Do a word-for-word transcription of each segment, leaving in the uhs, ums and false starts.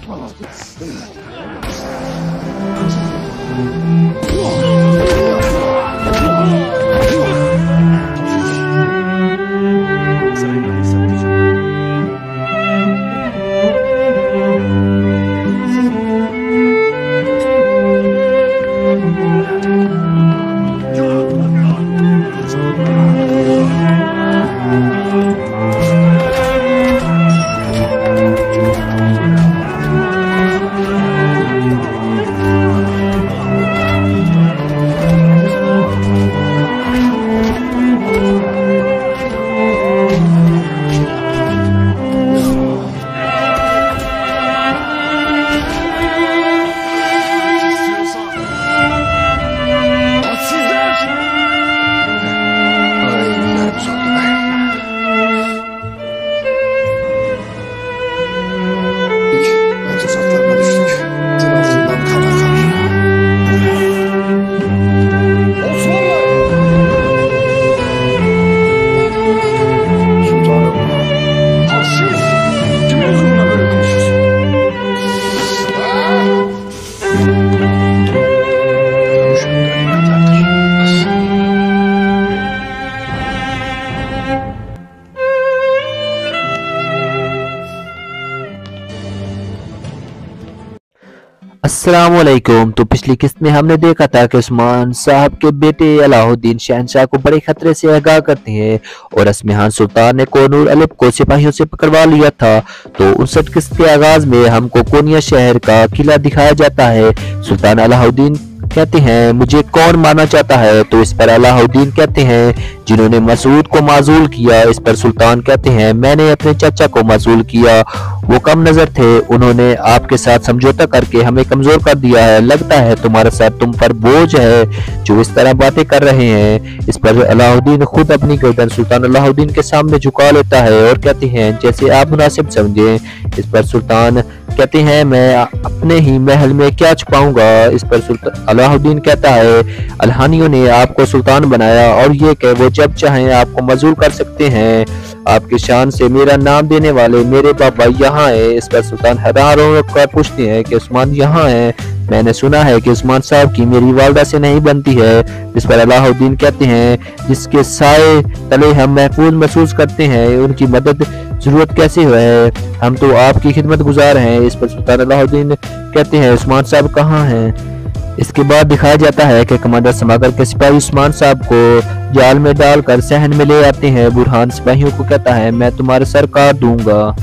अस्सलामुअलैकुम। तो पिछली किस्त में हमने देखा था कि उस्मान साहब के बेटे अलाउद्दीन शहंशाह को बड़े खतरे से आगाह करते हैं और असमहान सुल्तान ने कोनूर अलेप को सिपाहियों से पकड़वा लिया था। तो उनसठ किस्त के आगाज में हमको कोनिया शहर का किला दिखाया जाता है। सुल्तान अलाउद्दीन कहते हैं मुझे कौन मारना चाहता है, तो इस पर अलाउद्दीन कहते हैं जिन्होंने मसूद को माजूल किया। इस पर सुल्तान कहते हैं मैंने अपने चाचा को माजूल किया, वो कम नजर थे, उन्होंने आपके साथ समझौता करके हमें कमजोर कर दिया है। लगता है तुम्हारा सर तुम पर बोझ है जो इस तरह बातें कर रहे हैं। इस पर अलाउद्दीन खुद अपनी गर्दन सुल्तान अलाउद्दीन के सामने झुका लेता है और कहते हैं जैसे आप मुनासिब समझें। इस पर सुल्तान कहते हैं मैं अपने ही महल में क्या छुपाऊंगा। इस पर सुल्तान अलाउद्दीन कहता है अल्हानियों ने आपको सुल्तान बनाया और ये कि वो जब चाहें आपको मजूर कर सकते हैं। आपकी शान से मेरा नाम देने वाले मेरे पापा यहाँ है। इस पर सुल्तान हैरान होकर पूछते हैं कि उस्मान यहाँ है, मैंने सुना है कि उस्मान साहब की मेरी वालदा से नहीं बनती है। इस पर अलाउद्दीन कहते हैं जिसके साए तले हम महफूज महसूस करते हैं उनकी मदद जरूरत कैसे है, हम तो आपकी खिदमत गुजार हैं। इस पर सुल्तान अलाउद्दीन कहते हैं उस्मान साहब कहाँ हैं। इसके बाद दिखाया जाता है कि कमांडर समागर के सिपाही उस्मान साहब को जाल में डालकर सहन में ले आते हैं। बुरहान सिपाहियों को कहता है मैं तुम्हारे सर काट दूंगा।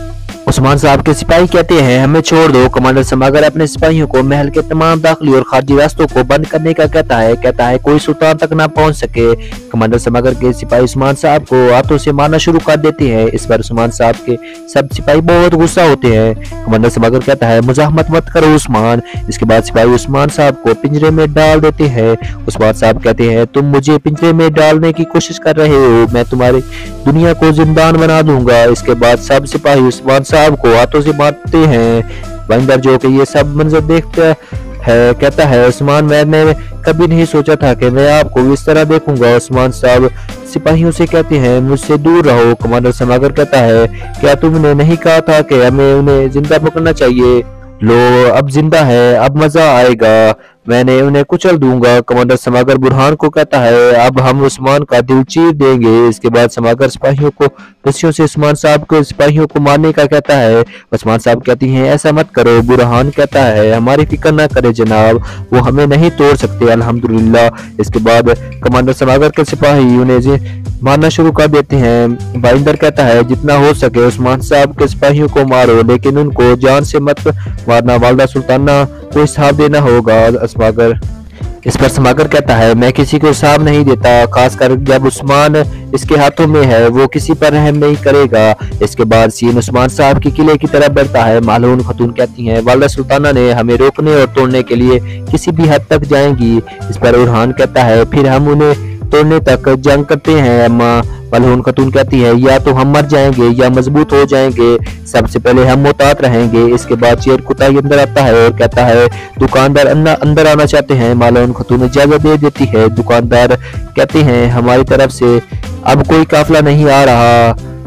उस्मान साहब के सिपाही कहते हैं हमें छोड़ दो। कमांडर समागर अपने सिपाहियों को महल के तमाम दाखिली और खारजी रास्तों को बंद करने का कहता है कहता है कोई सुल्तान तक ना पहुंच सके। कमांडर समागर के सिपाही उस्मान साहब को हाथों से मारना शुरू कर देते हैं। इस पर उस्मान साहब के सब सिपाही बहुत गुस्सा होते हैं। कमांडर समागर कहता है मुजाहमत मत करो उस्मान। इसके बाद सिपाही उस्मान साहब को पिंजरे में डाल देते हैं। उस्मान साहब कहते हैं तुम मुझे पिंजरे में डालने की कोशिश कर रहे हो, मैं तुम्हारी दुनिया को जिंदान बना दूंगा। इसके बाद सब सिपाही उस्मान साहब को हाथों से मारते हैं। बंदर जो कि ये सब मंजर देखता है कहता है उस्मान मैंने कभी नहीं सोचा था कि मैं आपको इस तरह देखूंगा। उस्मान साहब सिपाहियों से कहते हैं मुझसे दूर रहो। कमांडर समागर कहता है क्या तुमने नहीं कहा था कि हमें उन्हें जिंदा पकड़ना चाहिए, लो अब जिंदा है, अब मजा आएगा, मैंने उन्हें कुचल दूंगा। कमांडर समागर बुरहान को कहता है अब हम उस्मान का दिल चीर देंगे। इसके बाद समागर सिपाहियों को रस्सियों से उस्मान साहब को सिपाहियों को मारने का कहता है। उस्मान साहब कहती हैं ऐसा मत करो। बुरहान कहता है हमारी फिक्र ना करे जनाब, वो हमें नहीं तोड़ सकते अल्हम्दुलिल्लाह। इसके बाद कमांडर समागर के सिपाही उन्हें मारना शुरू कर देते हैं। बाइंदर कहता है जितना हो सके उस्मान साहब के सिपाहियों को मारो, लेकिन उनको जान से मत मारना, वालदा सुल्ताना को हिसाब देना होगा। समागर इस पर समागर कहता है मैं किसी को हिसाब नहीं देता, खासकर जब उस्मान इसके हाथों में है, वो किसी पर रहम नहीं करेगा। इसके बाद सीन उस्मान साहब की किले की तरफ बढ़ता है। मालून खतून कहती हैं वालदा सुल्ताना ने हमें रोकने और तोड़ने के लिए किसी भी हद तक जाएंगी। इस पर बुरहान कहता है फिर हम उन्हें तोड़ने तक जंग करते हैं अम्मा। मलहून खतून कहती है या तो हम मर जाएंगे या मजबूत हो जाएंगे, सबसे पहले हम मोहतात रहेंगे। इसके बाद शेर कुताई अंदर आता है और कहता है दुकानदार अंदर आना चाहते हैं। मलहून खतून इजाजत दे देती है। दुकानदार कहते हैं हमारी तरफ से अब कोई काफिला नहीं आ रहा,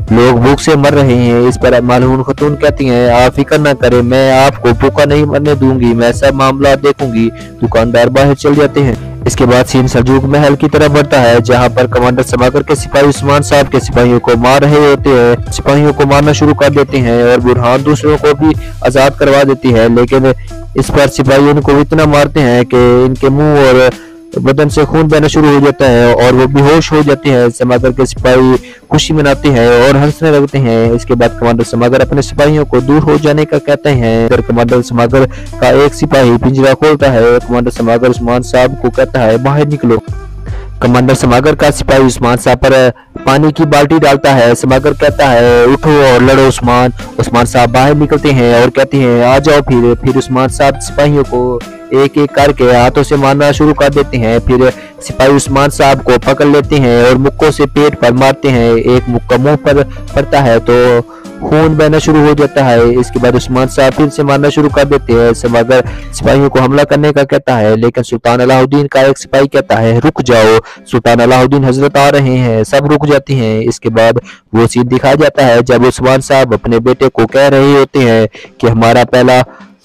लोग भूख से मर रहे हैं। इस पर मालूम खतून कहती हैं, आप फिक्र न करें, मैं आपको भूखा नहीं मरने दूंगी, मैं सब मामला देखूंगी। दुकानदार बाहर चल जाते हैं। इसके बाद सीन सल्जूक महल की तरफ बढ़ता है, जहां पर कमांडर समागर के सिपाही उस्मान साहब के सिपाहियों को मार रहे होते हैं। सिपाहियों को मारना शुरू कर देते हैं और बुरहान दूसरों को भी आजाद करवा देती है, लेकिन इस पर सिपाही उनको इतना मारते हैं कि इनके मुंह और बदन से खून बहना शुरू हो जाता है और वो बेहोश हो जाते हैं। समागर के सिपाही खुशी मनाते हैं और हंसने लगते हैं। इसके बाद कमांडर समागर अपने सिपाहियों को दूर हो जाने का कहते हैं। फिर कमांडर समागर का एक सिपाही पिंजरा खोलता है। कमांडर समागर उस्मान साहब को कहता है, बाहर निकलो। कमांडर समागर का सिपाही उस्मान साहब पर पानी की बाल्टी डालता है। समागर कहता है, उठो और लड़ो उस्मान। उस्मान साहब बाहर निकलते हैं और कहते हैं, आ जाओ। फिर फिर उस्मान साहब सिपाहियों को एक एक करके हाथों से मारना शुरू कर देते हैं। फिर सिपाही उस्मान साहब को पकड़ लेते हैं और मुक्कों से पेट पर मारते हैं। एक मुक्का मुंह पर पड़ता है तो खून बहना शुरू हो जाता है। इसके बाद उस्मान साहब फिर से मारना शुरू कर देते हैं। समागर सिपाहियों को हमला करने का कहता है, लेकिन सुल्तान अलाउद्दीन का एक सिपाही कहता है, रुक जाओ, सुल्तान अलाउद्दीन हजरत आ रहे हैं। सब रुक जाते हैं। इसके बाद वो सीन दिखाया जाता है जब उस्मान साहब अपने बेटे को कह रहे होते हैं कि हमारा पहला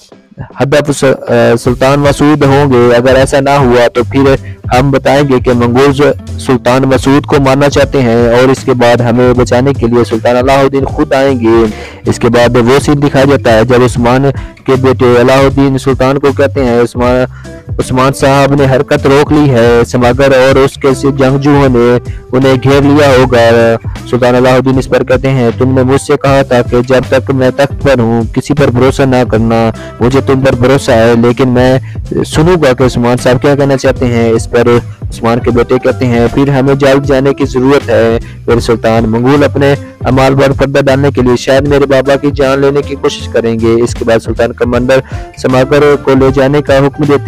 हदफ सुल्तान मसूद होंगे, अगर ऐसा ना हुआ तो फिर हम बताएंगे कि मंगोल सुल्तान मसूद को मारना चाहते हैं और इसके बाद हमें बचाने के लिए सुल्तान अलाउद्दीन खुद आएंगे। इसके बाद वो सीन दिखाया जाता है जब उस्मान के बेटे अलाउद्दीन सुल्तान को कहते हैं, उस्मान उस्मान साहब ने हरकत रोक ली है, समागर और उसके जंगजुओं ने उन्हें घेर लिया होगा। सुल्तान अलाउद्दीन इस पर कहते हैं, तुमने मुझसे कहा था कि जब तक मैं तख्त पर हूँ किसी पर भरोसा ना करना। मुझे तुम पर भरोसा है, लेकिन मैं सुनूंगा कि उस्मान साहब क्या कहना चाहते हैं। इस पर उस्मान के बेटे कहते हैं, फिर हमें जल्द जाने की जरूरत है। फिर सुल्तान मंगोल अपने अमाल पर पर्दा डालने के लिए शायद मेरे बाबा की जान लेने की कोशिश करेंगे। इसके बाद सुल्तान कमांडर समागर को ले जाने का हुक्म देते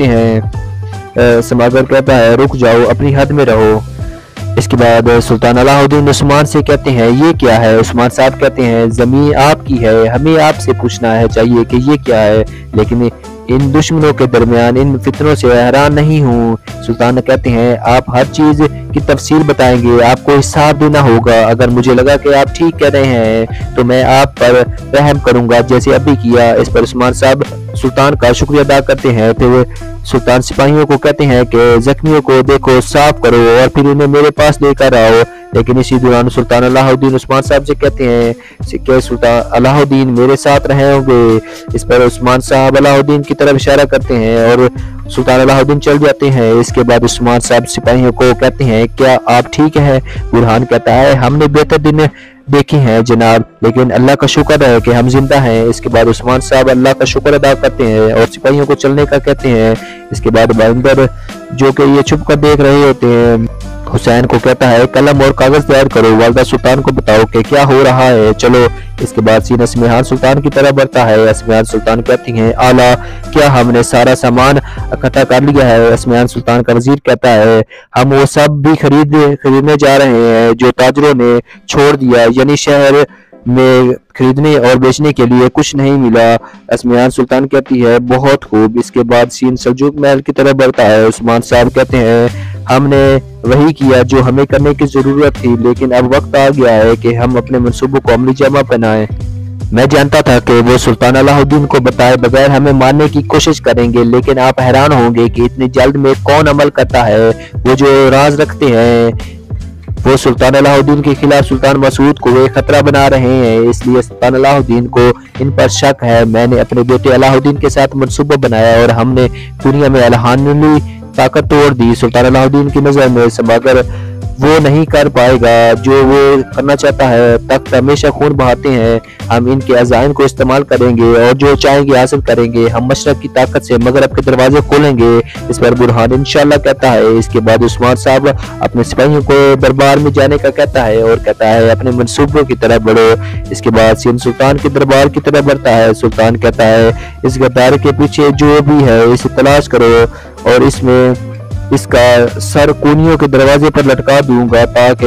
हैं। समागर कहता है, रुक जाओ, अपनी हद में रहो। इसके बाद सुल्तान अलाउद्दीन उस्मान से कहते हैं, ये क्या है। उस्मान साहब कहते हैं, जमीन आपकी है, हमें आपसे पूछना है चाहिए कि ये क्या है, लेकिन इन दुश्मनों के दरमियान इन फितनों से हैरान नहीं हूँ। सुल्तान कहते हैं, आप हर चीज की तफसील बताएंगे, आपको हिसाब देना होगा। अगर मुझे लगा कि आप ठीक कह रहे हैं तो मैं आप पर रहम करूंगा, जैसे अभी किया। इस पर उस्मान साहब सुल्तान का शुक्रिया अदा करते हैं। फिर सुल्तान सिपाहियों को कहते हैं कि जख्मियों को देखो, साफ करो और फिर उन्हें मेरे पास लेकर आओ। लेकिन इसी दौरान सुल्तान अलाउद्दीन उस्मान साहब से कहते हैं कि सुल्तान अलाउद्दीन मेरे साथ रहे होंगे। इस पर उस्मान साहब अलाउद्दीन की तरफ इशारा करते हैं और सुल्तान अलाउद्दीन चल जाते हैं। इसके बाद उस्मान साहब सिपाहियों को कहते हैं, क्या आप ठीक है। बुरहान कहता है, हमने बेहतर दिन देखे हैं जनाब, लेकिन अल्लाह का शुक्र है कि हम जिंदा हैं। इसके बाद उस्मान साहब अल्लाह का शुक्र अदा करते हैं और सिपाहियों को चलने का कहते हैं। इसके बाद बंदर जो कि ये छुप कर देख रहे होते हैं, हुसैन को कहता है, कलम और कागज तैयार करो, वालदा सुल्तान को बताओ कि क्या हो रहा है, चलो। इसके बाद सीन अस्मिहान सुल्तान की तरफ बढ़ता है। अस्मिहान सुल्तान कहती हैं, आला, क्या हमने सारा सामान इकट्ठा कर लिया है। अस्मिहान सुल्तान का वजीर कहता है, हम वो सब भी खरीद खरीदने जा रहे हैं जो ताजरों ने छोड़ दिया, यानी शहर में खरीदने और बेचने के लिए कुछ नहीं मिला। अस्मिहान सुल्तान कहती है, बहुत खूब। इसके बाद सीन सल्जूक महल की तरफ बढ़ता है। उस्मान साहब कहते हैं, हमने वही किया जो हमें करने की जरूरत थी, लेकिन अब वक्त आ गया है कि हम अपने मंसूबों को अमली जमा पहनाएं। मैं जानता था कि वो सुल्तान अलाउद्दीन को बताए बगैर हमें मारने की कोशिश करेंगे, लेकिन आप हैरान होंगे कि इतनी जल्द में कौन अमल करता है। वो जो राज रखते हैं वो सुल्तान अलाउद्दीन के खिलाफ सुल्तान मसूद को एक खतरा बना रहे हैं, इसलिए सुल्तान अलाउद्दीन को इन पर शक है। मैंने अपने बेटे अलाउद्दीन के साथ मंसूबा बनाया और हमने दुनिया में अलहानी ताकत तोड़ दी। सुल्तान अलाउद्दीन की नजर में समागर वो नहीं कर पाएगा जो वो करना चाहता है। तख्त हमेशा खून बहाते हैं, हम इनके अज़ाइम को इस्तेमाल करेंगे और जो चाहेंगे हासिल करेंगे। हम मशरक की ताकत से मगरब के दरवाजे खोलेंगे। इस पर बुरहान इंशाल्लाह कहता है। इसके बाद उस्मान साहब अपने सिपाहियों को दरबार में जाने का कहता है और कहता है, अपने मंसूबों की तरफ बढ़ो। इसके बाद सिंध सुल्तान के दरबार की तरफ बढ़ता है। सुल्तान कहता है, इस गद्दार के पीछे जो भी है इसे तलाश करो और इसमें इसका सर कूनियों के दरवाजे पर लटका दूंगा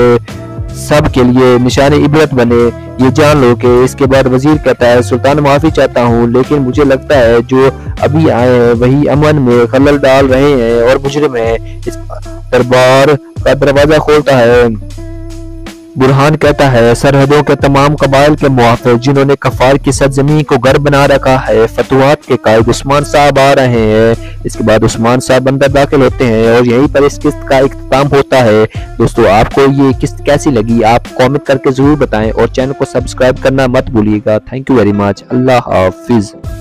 ताकि सब के लिए निशान इबरत बने, ये जान लो। कि इसके बाद वजीर कहता है, सुल्तान माफी चाहता हूँ, लेकिन मुझे लगता है जो अभी आए हैं वही अमन में खलल डाल रहे हैं और मुजरिम हैं। इस दरबार का दरवाजा खोलता है बुरहान कहता है सरहदों के तमाम कबाइल के मुआफिक जिन्होंने कफार की सरजमीन को घर बना रखा है। फतुहात के कायद उस्मान साहब आ रहे हैं। इसके बाद उस्मान साहब अंदर दाखिल होते हैं और यहीं पर इस किस्त का इख्तिताम होता है। दोस्तों आपको ये किस्त कैसी लगी आप कमेंट करके जरूर बताएं और चैनल को सब्सक्राइब करना मत भूलिएगा। Thank you very much. अल्लाह हाफिज।